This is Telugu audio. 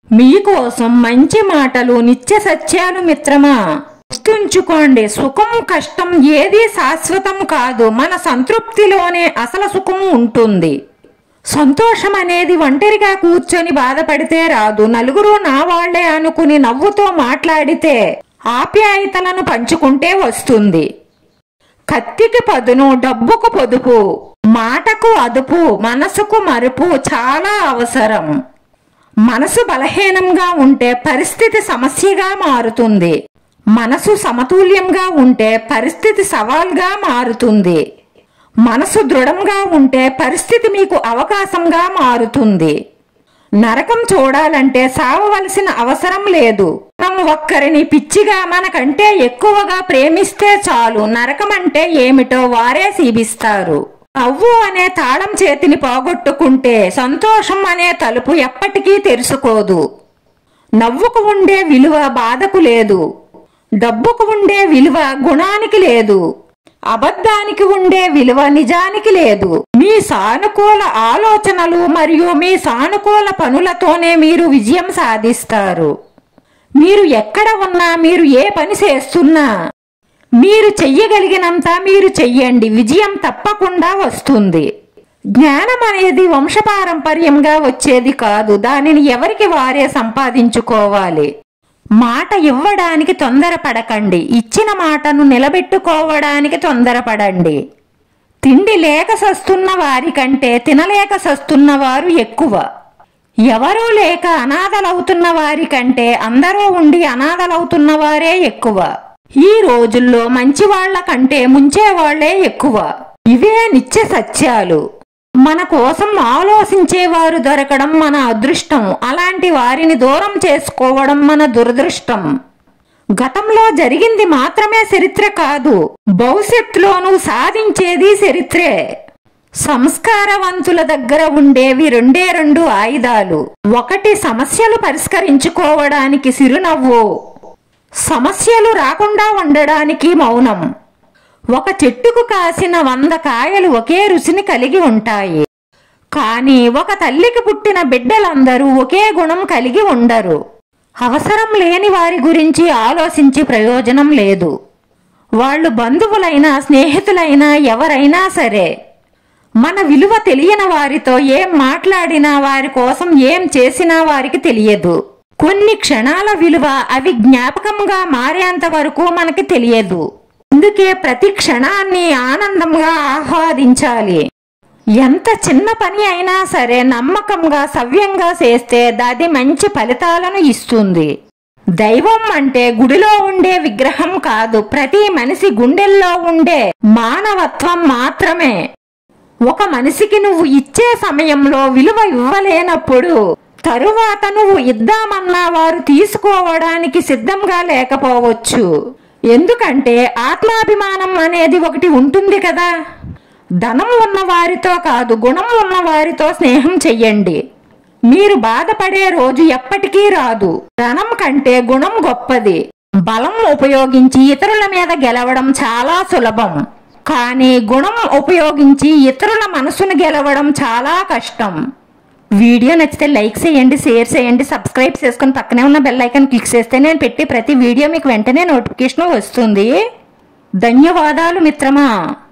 మీకోసం మంచి మాటలు, నిత్య సత్యాలు మిత్రమా. గుర్తుంచుకోండి, సుఖం కష్టం ఏదీ శాశ్వతం కాదు. మన సంతృప్తిలోనే అసలు సుఖం ఉంటుంది. సంతోషం అనేది ఒంటరిగా కూర్చొని బాధపడితే రాదు. నలుగురు నా వాళ్లే అనుకుని నవ్వుతో మాట్లాడితే, ఆప్యాయతలను పంచుకుంటే వస్తుంది. కత్తికి పదును, డబ్బుకు పొదుపు, మాటకు అదుపు, మనసుకు మరుపు చాలా అవసరం. మనసు బలహీనంగా ఉంటే పరిస్థితి సమస్యగా మారుతుంది. మనసు సమతుల్యంగా ఉంటే పరిస్థితి సవాల్గా మారుతుంది. మనసు దృఢంగా ఉంటే పరిస్థితి మీకు అవకాశంగా మారుతుంది. నరకం చూడాలంటే సావవలసిన అవసరం లేదు. మనం ఒక్కరిని పిచ్చిగా మనకంటే ఎక్కువగా ప్రేమిస్తే చాలు, నరకం అంటే ఏమిటో వారే శీభిస్తారు. నవ్వు అనే తాళం చేతిని పోగొట్టుకుంటే సంతోషం అనే తలుపు ఎప్పటికీ తెరుచుకోదు. నవ్వుకు ఉండే విలువ బాధకు లేదు. డబ్బుకు ఉండే విలువ గుణానికి లేదు. అబద్ధానికి ఉండే విలువ నిజానికి లేదు. మీ సానుకూల ఆలోచనలు మరియు మీ సానుకూల పనులతోనే మీరు విజయం సాధిస్తారు. మీరు ఎక్కడ ఉన్నా, మీరు ఏ పని చేస్తున్నా, మీరు చెయ్యగలిగినంత మీరు చెయ్యండి, విజయం తప్పకుండా వస్తుంది. జ్ఞానం అనేది వంశపారంపర్యంగా వచ్చేది కాదు. దానిని ఎవరికి వారే సంపాదించుకోవాలి. మాట ఇవ్వడానికి తొందరపడకండి, ఇచ్చిన మాటను నిలబెట్టుకోవడానికి తొందరపడండి. తిండి లేక సస్తున్న వారి కంటే తినలేక సస్తున్న వారు ఎక్కువ. ఎవరూ లేక అనాథలవుతున్న వారి కంటే అందరూ ఉండి అనాథలవుతున్న వారే ఎక్కువ. ఈ రోజుల్లో మంచివాళ్ల కంటే ముంచేవాళ్లే ఎక్కువ. ఇవే నిత్య సత్యాలు. మన కోసం ఆలోచించేవారు దొరకడం మన అదృష్టం. అలాంటి వారిని దూరం చేసుకోవడం మన దురదృష్టం. గతంలో జరిగింది మాత్రమే చరిత్ర కాదు, భవిష్యత్తులోనూ సాధించేది చరిత్రే. సంస్కారవంతుల దగ్గర ఉండేవి రెండే రెండు ఆయుధాలు. ఒకటి సమస్యలు పరిష్కరించుకోవడానికి చిరునవ్వు, సమస్యలు రాకుండా ఉండడానికి మౌనం. ఒక చెట్టుకు కాసిన 100 కాయలు ఒకే రుచిని కలిగి ఉంటాయి. కానీ ఒక తల్లికి పుట్టిన బిడ్డలందరూ ఒకే గుణం కలిగి ఉండరు. అవసరం లేని వారి గురించి ఆలోచించి ప్రయోజనం లేదు. వాళ్ళు బంధువులైనా స్నేహితులైనా ఎవరైనా సరే. మన విలువ తెలియని వారితో ఏం మాట్లాడినా, వారి కోసం ఏం చేసినా వారికి తెలియదు. కొన్ని క్షణాల విలువ అవి జ్ఞాపకంగా మారేంత వరకు మనకి తెలియదు. అందుకే ప్రతి క్షణాన్ని ఆనందంగా ఆహ్వాదించాలి. ఎంత చిన్న పని అయినా సరే నమ్మకంగా సవ్యంగా చేస్తే అది మంచి ఫలితాలను ఇస్తుంది. దైవం అంటే గుడిలో ఉండే విగ్రహం కాదు, ప్రతి మనిషి గుండెల్లో ఉండే మానవత్వం మాత్రమే. ఒక మనిషికి నువ్వు ఇచ్చే సమయంలో విలువ ఇవ్వలేనప్పుడు తరువాత నువ్వు ఇద్దామన్నా వారు తీసుకోవడానికి సిద్ధంగా లేకపోవచ్చు. ఎందుకంటే ఆత్మాభిమానం అనేది ఒకటి ఉంటుంది కదా. ధనం ఉన్న వారితో కాదు, గుణం ఉన్న వారితో స్నేహం చెయ్యండి. మీరు బాధపడే రోజు ఎప్పటికీ రాదు. ధనం కంటే గుణం గొప్పది. బలం ఉపయోగించి ఇతరుల మీద గెలవడం చాలా సులభం. కానీ గుణం ఉపయోగించి ఇతరుల మనసును గెలవడం చాలా కష్టం. వీడియో నచ్చితే లైక్ చేయండి, షేర్ చేయండి, సబ్స్క్రైబ్ చేసుకుని పక్కనే ఉన్న బెల్ ఐకాన్ క్లిక్ చేస్తే నేను పెట్టే ప్రతి వీడియో మీకు వెంటనే నోటిఫికేషన్ వస్తుంది. ధన్యవాదాలు మిత్రమా.